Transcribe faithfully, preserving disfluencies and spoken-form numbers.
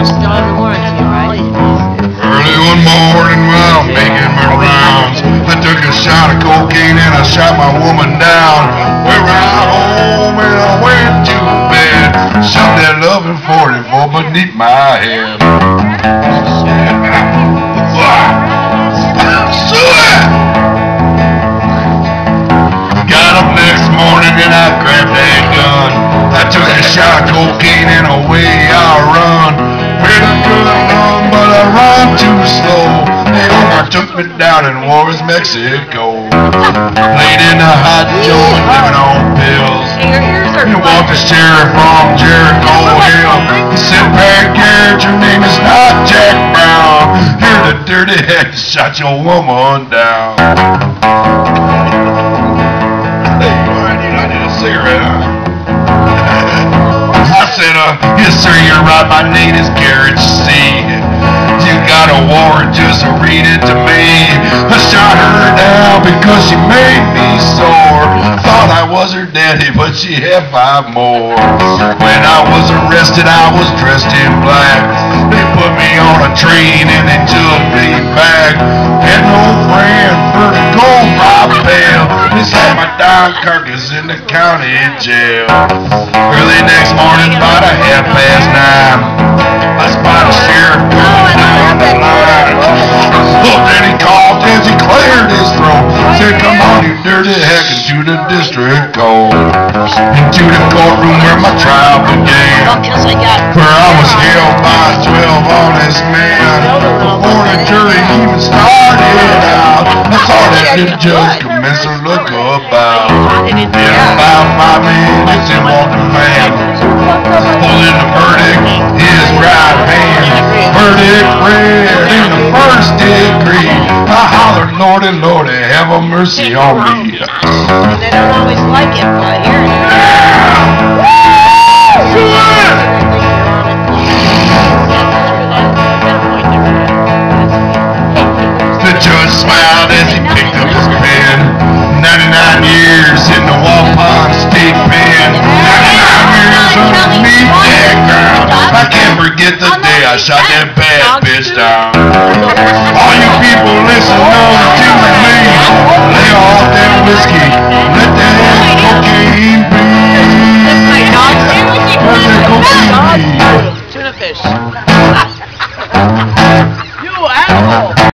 still have the warranty, right? Early one morning while making my rounds, I took a shot of cocaine and I shot my woman down. We ran home and I went to bed. Shot that loving forty-four beneath my head. Got up next morning and I grabbed that gun. I took a shot of cocaine and away I run. Pretty good run, but I run too slow. The owner took me down in Juarez, Mexico. Laid in a hot joint, living on pills. He walked the sheriff from Jericho Hill. He said, Pat Garrett, your name is not Jack Brown. You're the dirty head that shot your woman down. Hey, I need, I need a cigarette, huh? I said, uh, yes sir, you're right, my name is Garrett C. You got a warrant, just read it to me. I shot her down because she made me sore. Thought I was her daddy, but she had five more. When I was arrested, I was dressed in black. They put me on a train and they took me back. Had no friend for the gold rob bail. They sat my dying carcass in the county jail. Early next morning, about a half past nine, I spotted a sheriff coming down the line. Look, then he called as he cleared his throat. Said, come on, you dirty hack, into the district court. Into the courtroom where my trial began. Where I was held by twelve honest men. Before the jury even started out, I saw that the judge commenced to look about. In about five minutes, he walked a man, holding the verdict in his right hand. Verdict read in the first degree. I hollered, Lordy, Lordy, have a mercy on me. They don't always like it, but I hear it. The judge smiled as he picked up his pen. ninety-nine years in the Waupun State Pen. ninety-nine years underneath that ground. I can't forget the day I shot that bad bitch down. All you people listen on the